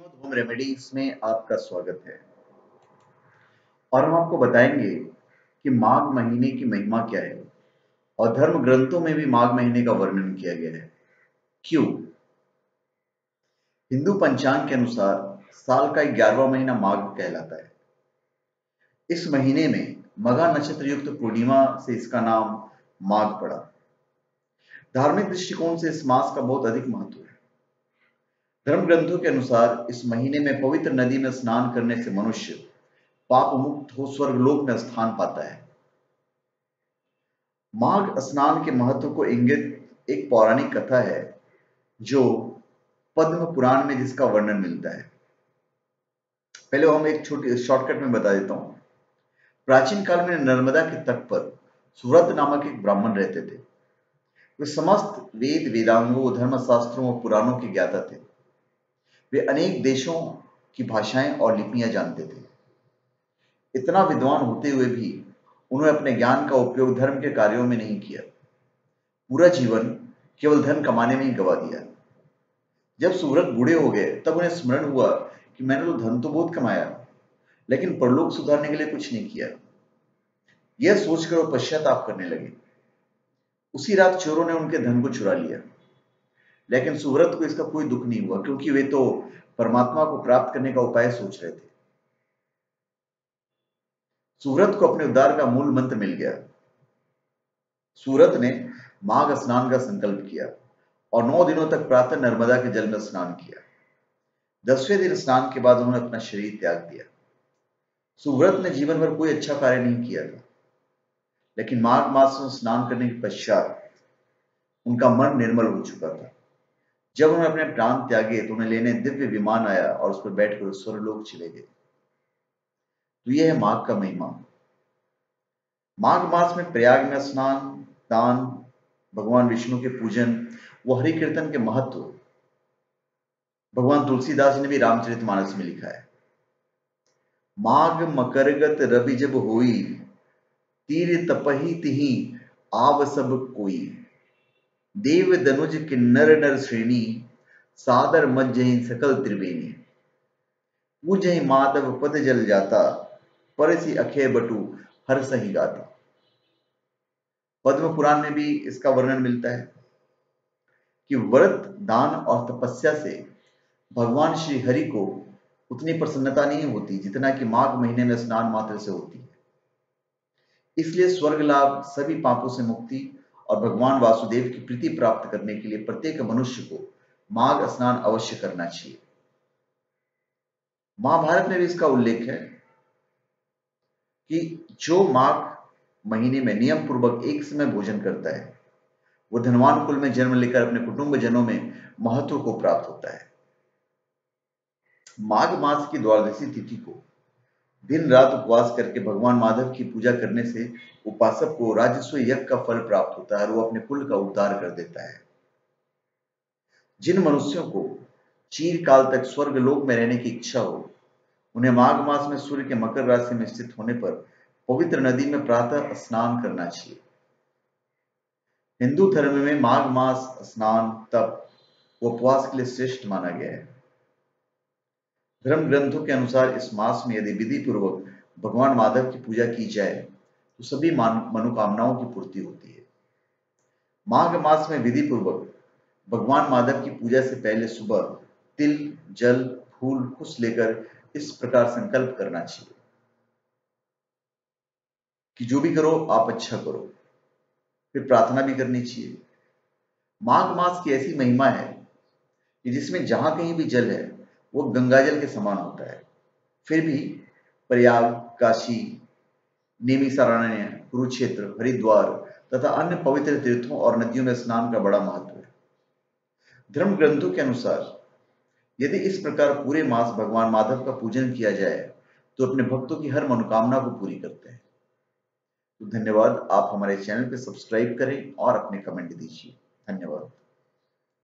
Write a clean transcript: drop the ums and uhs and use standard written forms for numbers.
Vinod home remedies में आपका स्वागत है। और हम आपको बताएंगे कि माघ महीने की महिमा क्या है और धर्म ग्रंथों में भी माघ महीने का वर्णन किया गया है। क्यों? हिंदू पंचांग के अनुसार साल का 11वां महीना माघ कहलाता है। इस महीने में मघा नक्षत्र युक्त पूर्णिमा से इसका नाम माघ पड़ा। धार्मिक दृष्टिकोण से इस मास का बहुत अधिक महत्व है। धर्म ग्रंथों के अनुसार इस महीने में पवित्र नदी में स्नान करने से मनुष्य पाप मुक्त हो स्वर्गलोक में स्थान पाता है। माघ स्नान के महत्व को इंगित एक पौराणिक कथा है जो पद्म पुराण में जिसका वर्णन मिलता है। पहले हम एक छोटी शॉर्टकट में बता देता हूं। प्राचीन काल में नर्मदा के तट पर सुव्रत नामक एक ब्राह्मण रहते थे। वे समस्त वेद वेदांगों धर्मशास्त्रों और पुराणों के ज्ञाता थे। वे अनेक देशों की भाषाएं और लिपियां जानते थे। इतना विद्वान होते हुए भी उन्होंने अपने ज्ञान का उपयोग धर्म के कार्यों में नहीं किया। पूरा जीवन केवल धन कमाने में ही गवा दिया। जब सुव्रत बूढ़े हो गए तब उन्हें स्मरण हुआ कि मैंने तो धन तो बहुत कमाया, लेकिन परलोक सुधारने के लिए कुछ नहीं किया। यह सोचकर वो पश्चाताप करने लगे। उसी रात चोरों ने उनके धन को चुरा लिया, लेकिन सुव्रत को इसका कोई दुख नहीं हुआ क्योंकि वे तो परमात्मा को प्राप्त करने का उपाय सोच रहे थे। सुव्रत को अपने उद्धार का मूल मंत्र मिल गया। सुव्रत ने माघ स्नान का संकल्प किया और 9 दिनों तक प्रातः नर्मदा के जल में स्नान किया। 10वें दिन स्नान के बाद उन्होंने अपना शरीर त्याग दिया। सुव्रत ने जीवन भर कोई अच्छा कार्य नहीं किया था, लेकिन माघ मास में स्नान करने के पश्चात उनका मन निर्मल हो चुका था। जब उन्होंने अपने प्राण त्यागे तो उन्हें लेने दिव्य विमान आया और उस पर बैठकर स्वर्गलोक चले गए। तो यह है माघ का महिमा। माघ मास में प्रयाग में स्नान, दान, भगवान विष्णु के पूजन व हरि कीर्तन के महत्व भगवान तुलसीदास ने भी रामचरितमानस में लिखा है। माघ मकरगत रवि जब होई, तीर तपहि तिहि आव सब कोई। देव दनुज किन्नर नर श्रेणी, सादर मज्जहि सकल त्रिवेणी। पूजहि माधव पद जल जाता, परसि अखय बटु हर सही गाता। पद्म पुराण में भी इसका वर्णन मिलता है कि व्रत, दान और तपस्या से भगवान श्री हरि को उतनी प्रसन्नता नहीं होती जितना कि माघ महीने में स्नान मात्र से होती है। इसलिए स्वर्ग लाभ, सभी पापों से मुक्ति और भगवान वासुदेव की प्रीति प्राप्त करने के लिए प्रत्येक मनुष्य को माघ स्नान अवश्य करना चाहिए। महाभारत में भी इसका उल्लेख है कि जो माघ महीने में नियम पूर्वक एक समय भोजन करता है वो धनवान कुल में जन्म लेकर अपने कुटुंब जनों में महत्व को प्राप्त होता है। माघ मास की द्वादशी तिथि को दिन रात उपवास करके भगवान माधव की पूजा करने से उपासक को राजस्व यज्ञ का फल प्राप्त होता है और वो अपने कुल का उद्धार कर देता है। जिन मनुष्यों को चिरकाल तक स्वर्ग लोक में रहने की इच्छा हो, उन्हें माघ मास में सूर्य के मकर राशि में स्थित होने पर पवित्र नदी में प्रातः स्नान करना चाहिए। हिंदू धर्म में माघ मास स्नान, तप व उपवास के लिए श्रेष्ठ माना गया है। धर्म ग्रंथों के अनुसार इस मास में यदि विधि पूर्वक भगवान माधव की पूजा की जाए तो सभी मनोकामनाओं की पूर्ति होती है। माघ मास में विधि पूर्वक भगवान माधव की पूजा से पहले सुबह तिल, जल, फूल, कुश लेकर इस प्रकार संकल्प करना चाहिए कि जो भी करो आप अच्छा करो। फिर प्रार्थना भी करनी चाहिए। माघ मास की ऐसी महिमा है कि जिसमें जहां कहीं भी जल है वो गंगा जल के समान होता है। फिर भी प्रयाग, काशी, नेमिषारण्य, कुरुक्षेत्र, हरिद्वार तथा अन्य पवित्र तीर्थों और नदियों में स्नान का बड़ा महत्व है। धर्म ग्रंथों के अनुसार यदि इस प्रकार पूरे मास भगवान माधव का पूजन किया जाए तो अपने भक्तों की हर मनोकामना को पूरी करते हैं। तो धन्यवाद। आप हमारे चैनल पे सब्सक्राइब करें और अपने कमेंट दीजिए। धन्यवाद।